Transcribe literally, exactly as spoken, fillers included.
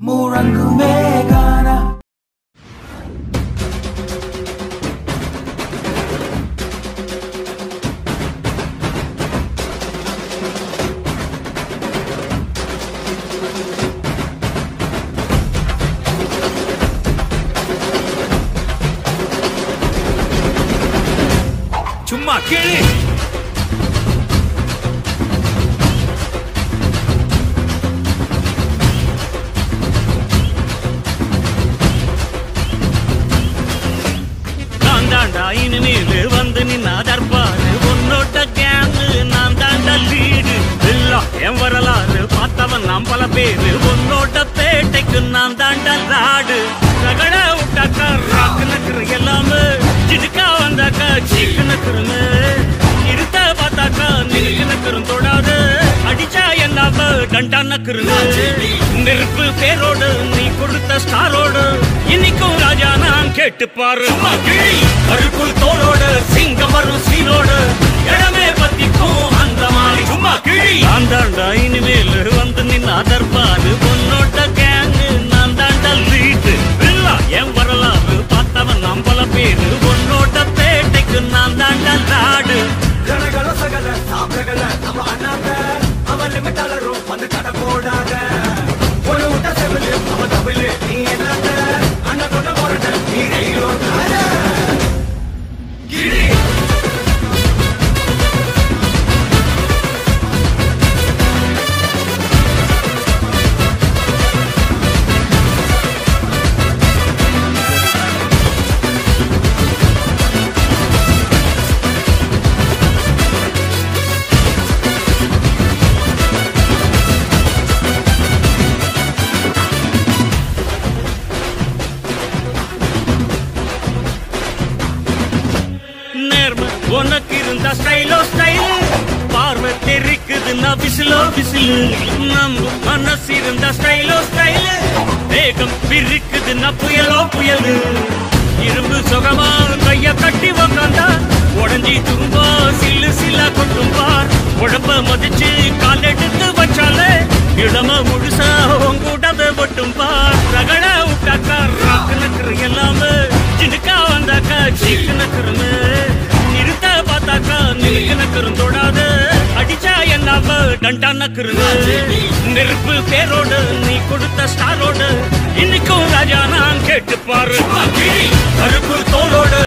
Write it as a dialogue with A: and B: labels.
A: Murangume Ghana.
B: சும்மா கேளு. நான் தாண்டா இனிமேல் வந்து நின்னா தற்பாரு உன்னோட்ட கேங்கு நான் தாண்டா லீடு எல்லாம் என் வரலாறு பார்த்தவன் நாம் பல பேரு உன்னோட்ட பேட்டைக்கு நான் தாண்டா லாடு ரகட விட்டாக்கா ராக்கு நக்குற எல்லாமே சிடுக்கா வந்தாக்கா சீக்கு நக்குறமே இருத்த பார்த்தாக்கா நிலுக்கு நக்குறும் தொடாது அடிச்சா எல்லாம டண்டா நக்குறது நெருப்பு பேரோடு நீ கொடுத்த ஸ்டாரோடு இன்னைக்கும் ராஜா நான் கேட்டு பாரு அருக்குள் தோளோடு சிங்கம் வரும் சீனோடு இடமே பத்திக்கும் அந்த மாதிரி சும்மா கிழி நான் தாண்டா இனிமேல் வந்து நின்னா தற்பாரு உன்னோட்ட கேங்கு நான் தாண்டா லீட்டு இல்ல என் வரலாறு பார்த்தவன் நாம் பல பேரு உன்னோட்ட பேட்டைக்கு நான் தாண்டா லாடு
A: கனகள சகல சாப்பிடல நம்ம அண்ணாங்க அவன் லிமிட்டாளரும் வந்து கடை போடாத ஒரு விட்ட செவிலு அவன் தவிலு நீ என்னங்க அண்ணன் கொண்ட போறத நீ ரயிலோ கிரி
B: உனக்கு இருந்த ஸ்டைலோ ஸ்டைல் பார்வை தெரிக்குதுன்னா விசிலோ விசிலு நம்ம மனசு இருந்த ஸ்டைலோ ஸ்டைல் வேகம் பிரிக்குதுன்னா புயலோ புயலு இரும்பு சுகமா கைய கட்டி உக்காந்தா உடஞ்சி துரும்பா சில்லு சில்லா கொட்டும் பார் உடம்ப மதிச்சு கால் எடுத்து வச்சாலே இடம முழுசா உங்கூடவே ஒட்டும் பார் ரகட விட்டாக்கா ராக்கு நக்குற எல்லாமே சிடுக்கா வந்தாக்கா சீக்கு நக்குறமே நிறுத்த பார்த்தாக்கா நிலுக்கு நக்குறும் தொடாது அடிச்சா எல்லாம டண்டா நக்குறது நெருப்பு பேரோடு நீ கொடுத்த ஸ்டாரோடு இன்னைக்கும் ராஜா நான் கேட்டு பாரு கருப்பு தோளோடு